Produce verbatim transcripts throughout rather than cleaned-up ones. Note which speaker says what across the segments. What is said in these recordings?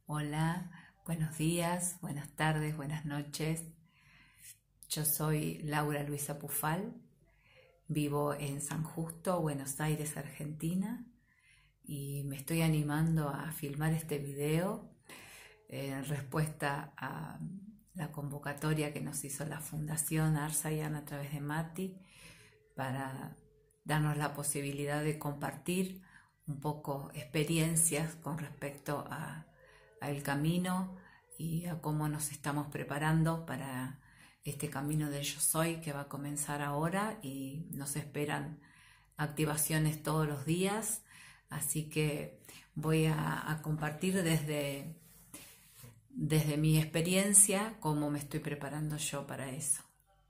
Speaker 1: Hola, buenos días, buenas tardes, buenas noches. Yo soy Laura Luisa Pufal, vivo en San Justo, Buenos Aires, Argentina, y me estoy animando a filmar este video en respuesta a la convocatoria que nos hizo la Fundación Arsayan a través de Mati para darnos la posibilidad de compartir un poco experiencias con respecto a al camino y a cómo nos estamos preparando para este camino del Yo Soy que va a comenzar ahora, y nos esperan activaciones todos los días, así que voy a, a compartir desde, desde mi experiencia cómo me estoy preparando yo para eso.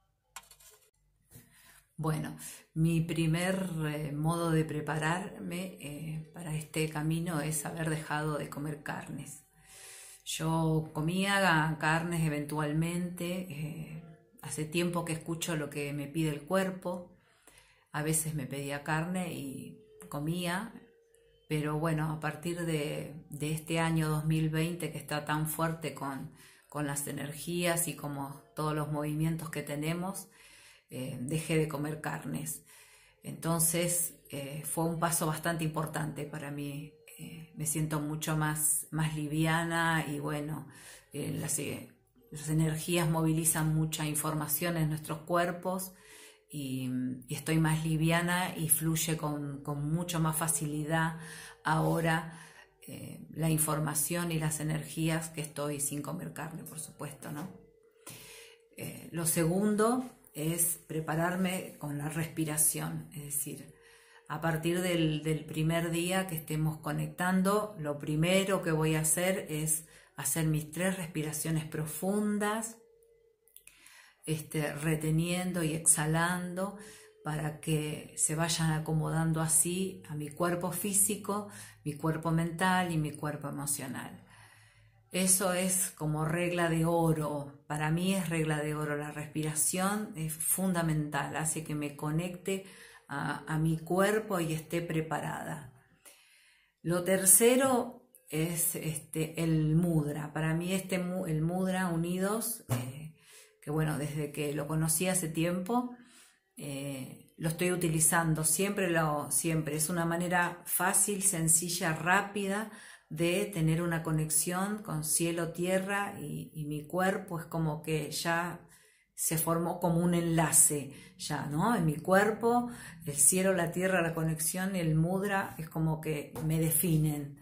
Speaker 1: Bueno, mi primer eh, modo de prepararme eh, para este camino es haber dejado de comer carnes. Yo comía carnes eventualmente, eh, hace tiempo que escucho lo que me pide el cuerpo, a veces me pedía carne y comía, pero bueno, a partir de, de este año dos mil veinte que está tan fuerte con, con las energías y como todos los movimientos que tenemos, eh, dejé de comer carnes. Entonces eh, fue un paso bastante importante para mí. Eh, me siento mucho más, más liviana y bueno, eh, las, eh, las energías movilizan mucha información en nuestros cuerpos y, y estoy más liviana y fluye con, con mucho más facilidad ahora eh, la información y las energías que estoy sin comer carne, por supuesto, ¿no? Eh, lo segundo es prepararme con la respiración, es decir, a partir del, del primer día que estemos conectando, lo primero que voy a hacer es hacer mis tres respiraciones profundas, este, reteniendo y exhalando para que se vayan acomodando así a mi cuerpo físico, mi cuerpo mental y mi cuerpo emocional. Eso es como regla de oro, para mí es regla de oro, la respiración es fundamental, hace que me conecte A, a mi cuerpo y esté preparada. Lo tercero es este, el mudra. Para mí este, el mudra unidos, eh, que bueno, desde que lo conocí hace tiempo, eh, lo estoy utilizando, siempre, lo, siempre. Es una manera fácil, sencilla, rápida de tener una conexión con cielo, tierra y, y mi cuerpo. Es como que ya se formó como un enlace ya, ¿no? En mi cuerpo, el cielo, la tierra, la conexión y el mudra es como que me definen.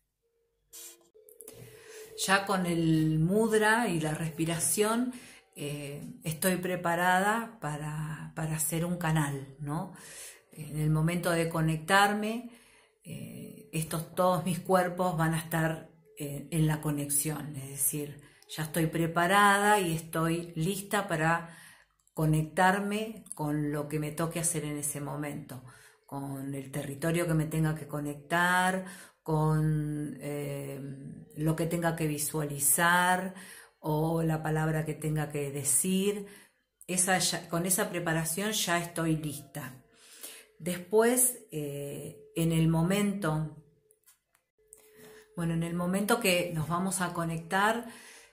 Speaker 1: Ya con el mudra y la respiración eh, estoy preparada para, para hacer un canal, ¿no? En el momento de conectarme, eh, estos, todos mis cuerpos van a estar eh, en la conexión, es decir, ya estoy preparada y estoy lista para conectarme con lo que me toque hacer en ese momento, con el territorio que me tenga que conectar, con eh, lo que tenga que visualizar o la palabra que tenga que decir. Esa ya, con esa preparación ya estoy lista. Después, eh, en el momento, bueno, en el momento que nos vamos a conectar,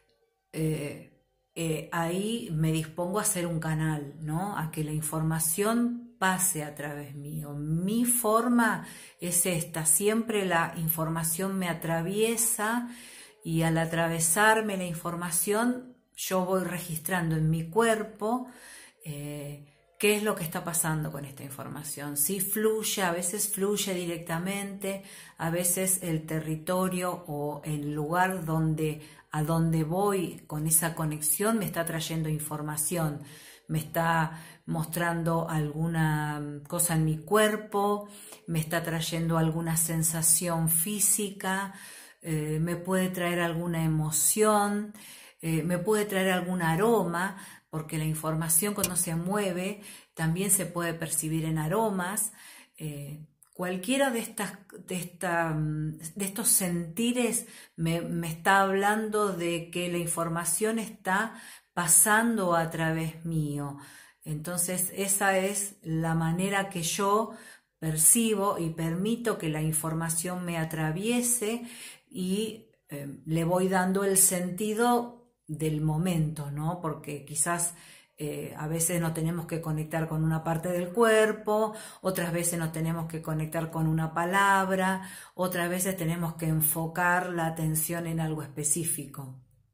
Speaker 1: Eh, eh, ahí me dispongo a hacer un canal, ¿no? A que la información pase a través mío. Mi forma es esta, siempre la información me atraviesa y al atravesarme la información yo voy registrando en mi cuerpo eh, qué es lo que está pasando con esta información. Si fluye, a veces fluye directamente, a veces el territorio o el lugar donde a donde voy con esa conexión me está trayendo información, me está mostrando alguna cosa en mi cuerpo, me está trayendo alguna sensación física, eh, me puede traer alguna emoción, eh, me puede traer algún aroma, porque la información cuando se mueve también se puede percibir en aromas. Eh, Cualquiera de, estas, de, esta, de estos sentires me, me está hablando de que la información está pasando a través mío. Entonces esa es la manera que yo percibo y permito que la información me atraviese y eh, le voy dando el sentido del momento, ¿no? Porque quizás eh, a veces nos tenemos que conectar con una parte del cuerpo, otras veces nos tenemos que conectar con una palabra, otras veces tenemos que enfocar la atención en algo específico.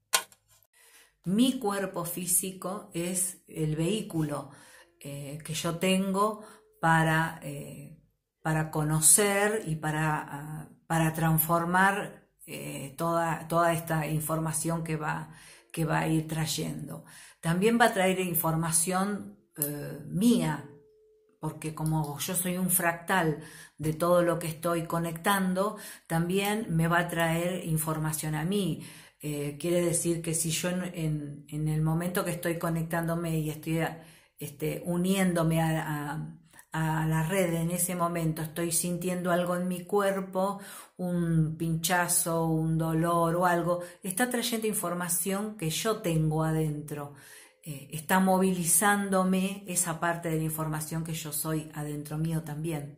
Speaker 1: Mi cuerpo físico es el vehículo eh, que yo tengo para, eh, para conocer y para, uh, para transformar eh, toda, toda esta información que va, que va a ir trayendo. También va a traer información eh, mía, porque como yo soy un fractal de todo lo que estoy conectando, también me va a traer información a mí. Eh, quiere decir que si yo en, en, en el momento que estoy conectándome y estoy este, uniéndome a, a, a la red, en ese momento estoy sintiendo algo en mi cuerpo, un pinchazo, un dolor o algo, está trayendo información que yo tengo adentro. Eh, está movilizándome esa parte de la información que yo soy adentro mío también.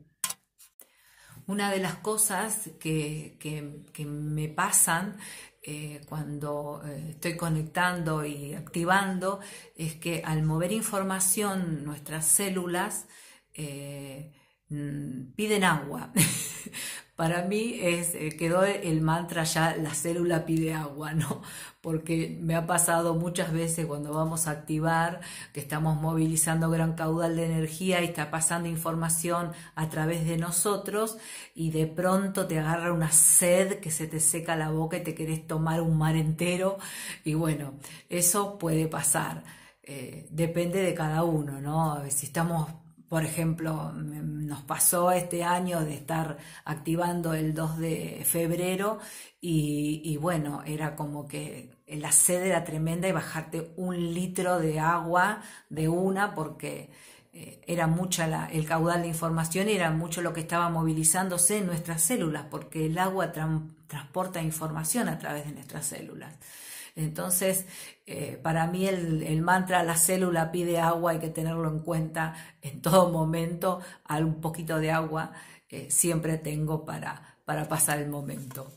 Speaker 1: Una de las cosas que, que, que me pasan eh, cuando eh, estoy conectando y activando es que al mover información nuestras células eh, piden agua. Para mí es, eh, quedó el mantra ya, la célula pide agua, ¿no? Porque me ha pasado muchas veces cuando vamos a activar, que estamos movilizando gran caudal de energía y está pasando información a través de nosotros y de pronto te agarra una sed que se te seca la boca y te querés tomar un mar entero y bueno, eso puede pasar. Eh, depende de cada uno, ¿no? Si estamos... Por ejemplo, nos pasó este año de estar activando el dos de febrero y, y bueno, era como que la sed era tremenda y bajarte un litro de agua de una porque eh, era mucha la, el caudal de información y era mucho lo que estaba movilizándose en nuestras células porque el agua tra- transporta información a través de nuestras células. Entonces, eh, para mí el, el mantra la célula pide agua, hay que tenerlo en cuenta en todo momento. Un poquito de agua eh, siempre tengo para, para pasar el momento.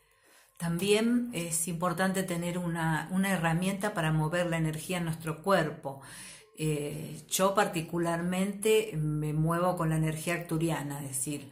Speaker 1: También es importante tener una, una herramienta para mover la energía en nuestro cuerpo. Eh, yo particularmente me muevo con la energía arturiana, es decir,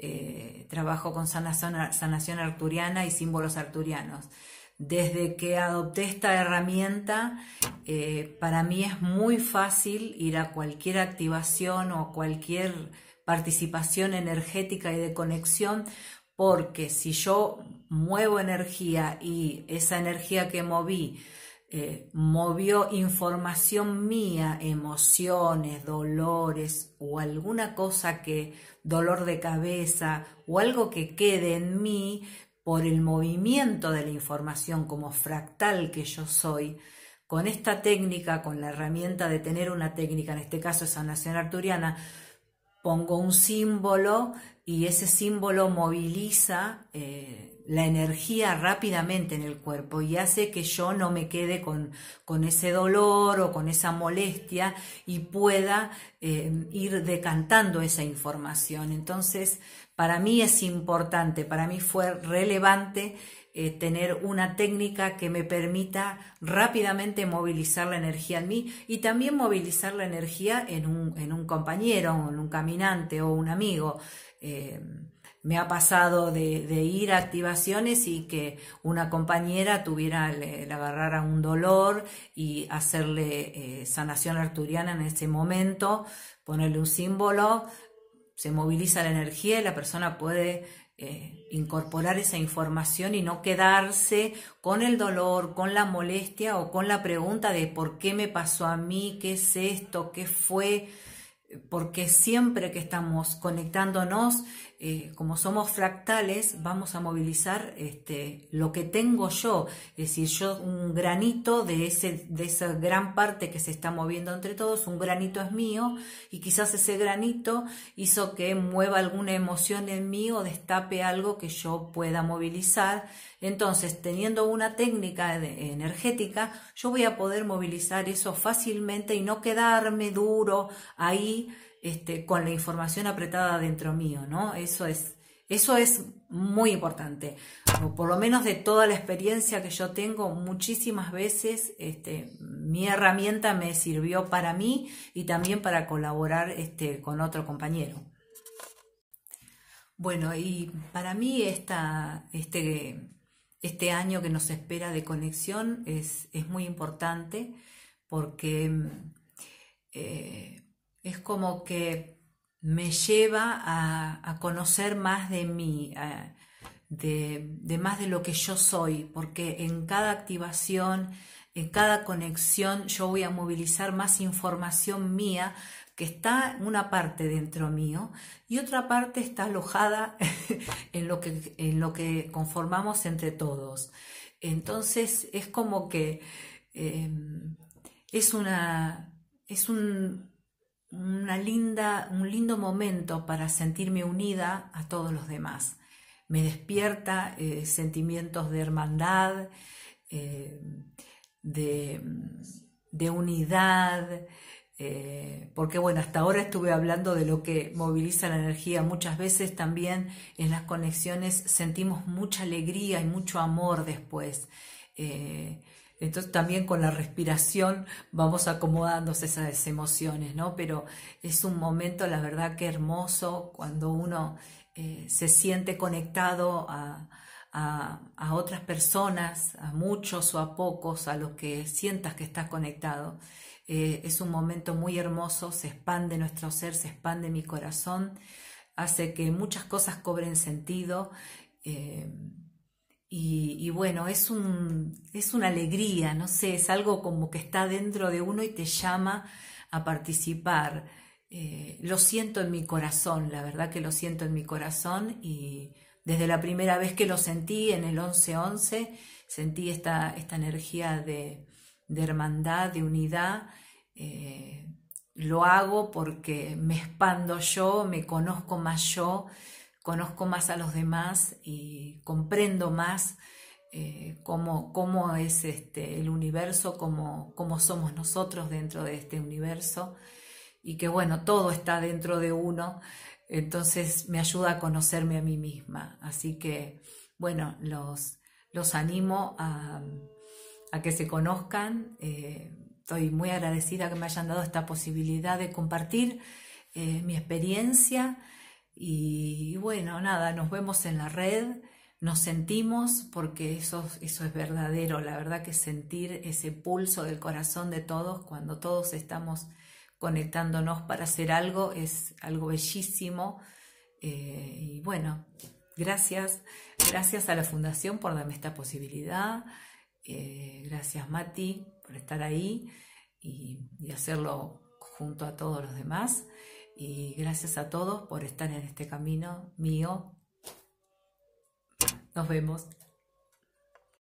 Speaker 1: eh, trabajo con sanación, sanación arturiana y símbolos arturianos. Desde que adopté esta herramienta, eh, para mí es muy fácil ir a cualquier activación o cualquier participación energética y de conexión, porque si yo muevo energía y esa energía que moví eh, movió información mía, emociones, dolores o alguna cosa que, dolor de cabeza o algo que quede en mí, por el movimiento de la información como fractal que yo soy, con esta técnica, con la herramienta de tener una técnica, en este caso es sanación arturiana, pongo un símbolo y ese símbolo moviliza eh, la energía rápidamente en el cuerpo y hace que yo no me quede con, con ese dolor o con esa molestia y pueda eh, ir decantando esa información. Entonces, para mí es importante, para mí fue relevante eh, tener una técnica que me permita rápidamente movilizar la energía en mí y también movilizar la energía en un, en un compañero, en un caminante o un amigo. Eh, me ha pasado de, de ir a activaciones y que una compañera tuviera, le, le agarrara un dolor y hacerle eh, sanación arturiana en ese momento, ponerle un símbolo, se moviliza la energía y la persona puede eh, incorporar esa información y no quedarse con el dolor, con la molestia o con la pregunta de por qué me pasó a mí, qué es esto, qué fue, porque siempre que estamos conectándonos, eh, como somos fractales, vamos a movilizar este, lo que tengo yo, es decir, yo un granito de, ese, de esa gran parte que se está moviendo entre todos, un granito es mío y quizás ese granito hizo que mueva alguna emoción en mí o destape algo que yo pueda movilizar. Entonces, teniendo una técnica de, energética, yo voy a poder movilizar eso fácilmente y no quedarme duro ahí este, con la información apretada dentro mío, ¿no? Eso es, eso es muy importante. o por lo menos de toda la experiencia que yo tengo, muchísimas veces este, mi herramienta me sirvió para mí y también para colaborar este, con otro compañero. Bueno, y para mí esta, este, este año que nos espera de conexión es, es muy importante porque eh, es como que me lleva a, a conocer más de mí, a, de, de más de lo que yo soy, porque en cada activación, en cada conexión, yo voy a movilizar más información mía que está una parte dentro mío y otra parte está alojada en lo que, en lo que conformamos entre todos. Entonces es como que eh, es una es un, una linda, un lindo momento para sentirme unida a todos los demás. Me despierta eh, sentimientos de hermandad, eh, de, de unidad, eh, porque bueno, hasta ahora estuve hablando de lo que moviliza la energía. Muchas veces también en las conexiones sentimos mucha alegría y mucho amor después. Eh, entonces también con la respiración vamos acomodándose esas emociones, ¿no? Pero es un momento, la verdad, que hermoso cuando uno eh, se siente conectado a, a, a otras personas, a muchos o a pocos, a los que sientas que estás conectado. Eh, es un momento muy hermoso, se expande nuestro ser, se expande mi corazón, hace que muchas cosas cobren sentido. Eh, y, y bueno, es, un, es una alegría, no sé, es algo como que está dentro de uno y te llama a participar. Eh, lo siento en mi corazón, la verdad que lo siento en mi corazón, y desde la primera vez que lo sentí en el once once, sentí esta, esta energía de, de hermandad, de unidad. Eh, lo hago porque me expando yo, me conozco más yo, conozco más a los demás y comprendo más eh, cómo, cómo es este, el universo, cómo, cómo somos nosotros dentro de este universo, y que bueno, todo está dentro de uno, entonces me ayuda a conocerme a mí misma. Así que bueno, los, los animo a, a que se conozcan. Eh, estoy muy agradecida que me hayan dado esta posibilidad de compartir eh, mi experiencia. Y bueno, nada, nos vemos en la red, nos sentimos, porque eso, eso es verdadero, la verdad que sentir ese pulso del corazón de todos, cuando todos estamos conectándonos para hacer algo, es algo bellísimo. Eh, y bueno, gracias, gracias a la Fundación por darme esta posibilidad, eh, gracias Mati por estar ahí y, y hacerlo junto a todos los demás. Y gracias a todos por estar en este camino mío. Nos vemos.